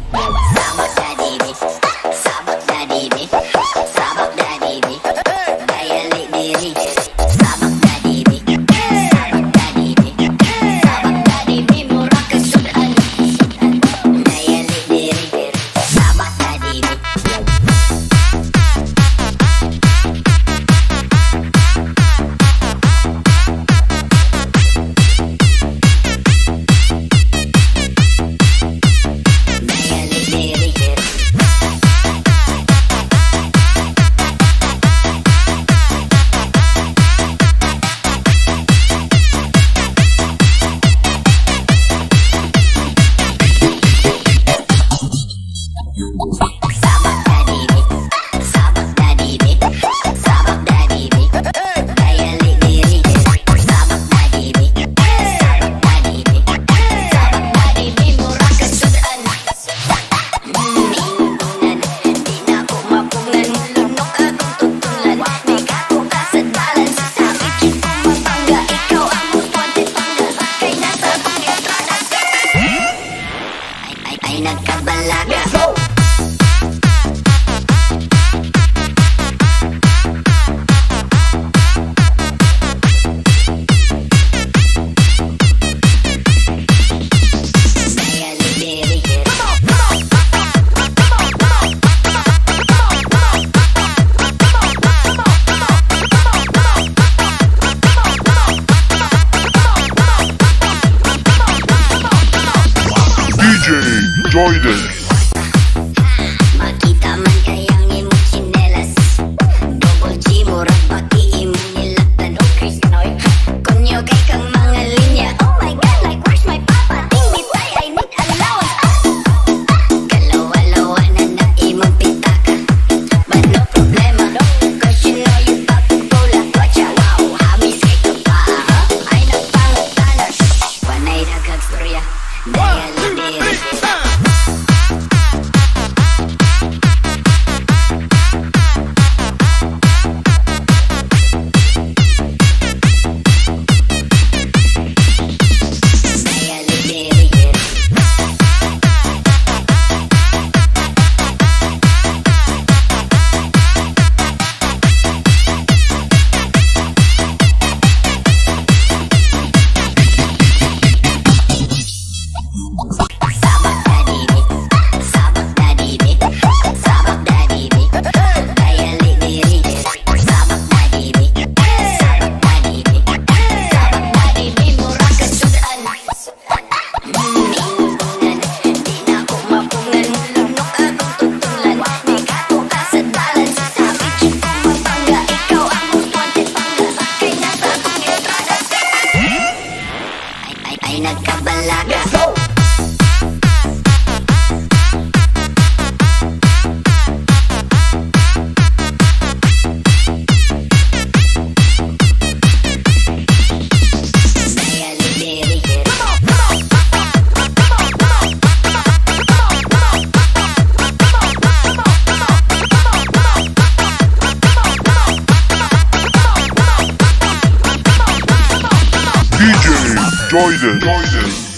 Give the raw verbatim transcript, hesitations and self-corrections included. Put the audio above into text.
Sabak dari ni, sabak dari ni, sabak dari ni, gaya lik diri. Sabak dari ni, sabak dari ni, sabak dari ni, murah kesudahan. Gaya lik diri, sabak dari ni. Joydens. Makita man kayang imong chinelas, double G murag pati imong nilatan o Chris Noy. Kunyo kay kang mga linya. Oh my god, like where's my papa? Ting bitay, I need allowance. Kalawa-lawa na na imong pitaka, but no problema, cause you know you poppin' bola. Gotcha, wow, hamis kay ka pa. Ay nagpangutanas, panay daghang storya, daya lidiri. Joydens.